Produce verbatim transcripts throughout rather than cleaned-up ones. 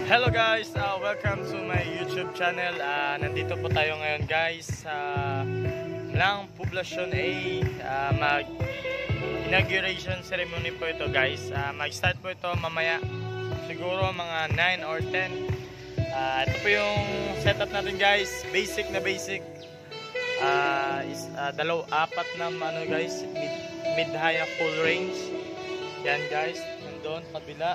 Hello guys, uh, welcome to my YouTube channel. Uh, nandito po tayo ngayon guys sa Lang Poblacion A. Uh, mag inauguration ceremony po ito guys. Uh, mag-start po ito mamaya siguro mga nine or ten. Uh, ito po yung setup natin guys. Basic na basic. Uh, is uh, dalaw apat na ano guys, mid, mid high full range. Yan guys, nandun kabila.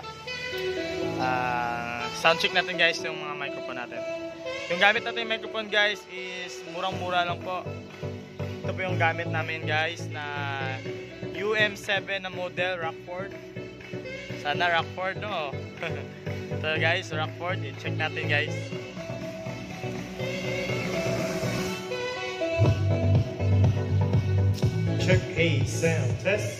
Uh, sound check natin guys yung mga microphone natin. Yung gamit natin yung microphone guys is murang-mura lang po. Ito po yung gamit namin guys na U M seven na model RockFord. Sana RockFord no. Ito guys, RockFord. I-check natin guys. Check A sound test.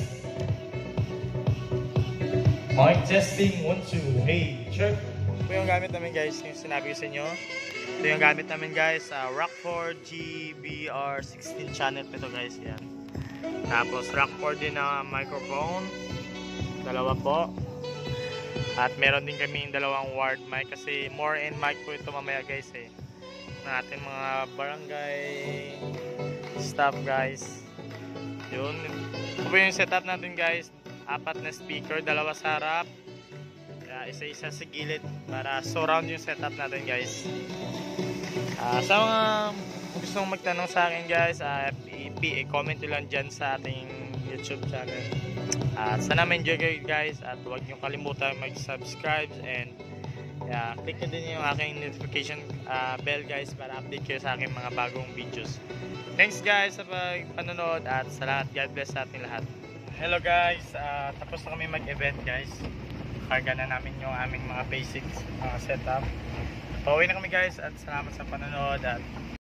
Mic testing, one, two, hey, check. Ito yung gamit namin guys, yung sinabi ko sa inyo. Ito yung gamit namin guys, uh, RockFord G B R sixteen channel ito guys, yan. Tapos RockFord din na microphone, dalawa po. At meron din kami dalawang wired mic kasi more in mic po ito mamaya guys eh. Na ating mga barangay stuff guys. Yun, ito po yung setup natin guys. Apat na speaker, dalawa sa harap, uh, isa-isa sa gilid para surround yung setup natin guys. Uh, sa mga gusto mong magtanong sa akin guys, uh, i-comment nyo lang dyan sa ating YouTube channel. Uh, sana ma-enjoy kayo guys at huwag nyo kalimutan mag-subscribe and uh, click nyo din yung aking notification uh, bell guys para update kayo sa aking mga bagong videos. Thanks guys sa panonood at sa lahat. God bless sa ating lahat. Hello guys, uh, tapos na kami mag-event guys. Karga na namin yung aming mga basics uh, setup. Pauwi na kami guys at salamat sa panonood at